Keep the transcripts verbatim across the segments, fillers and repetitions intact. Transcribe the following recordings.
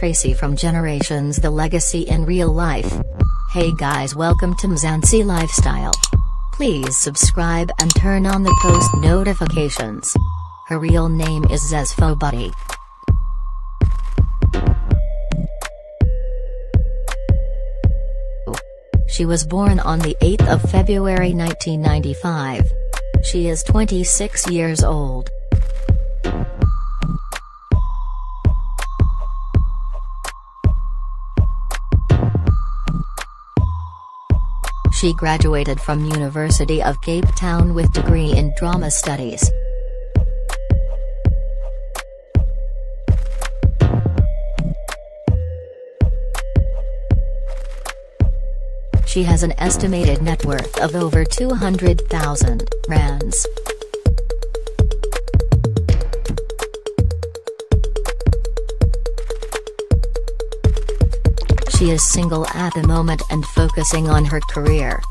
Tracy from Generations, the legacy in real life. Hey guys, welcome to Mzansi Lifestyle. Please subscribe and turn on the post notifications. Her real name is Zesfo Buddy. She was born on the eighth of February nineteen ninety-five. She is twenty-six years old. She graduated from University of Cape Town with degree in drama studies. She has an estimated net worth of over two hundred thousand rands. She is single at the moment and focusing on her career.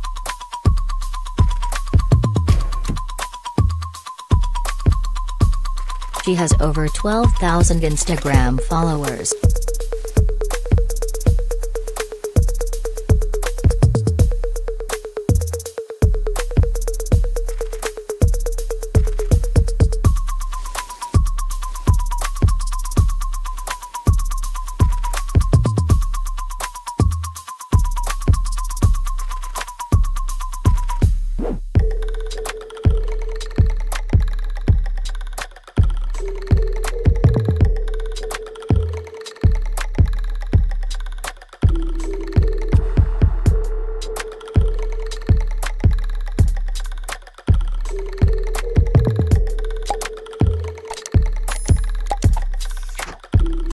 She has over twelve thousand Instagram followers.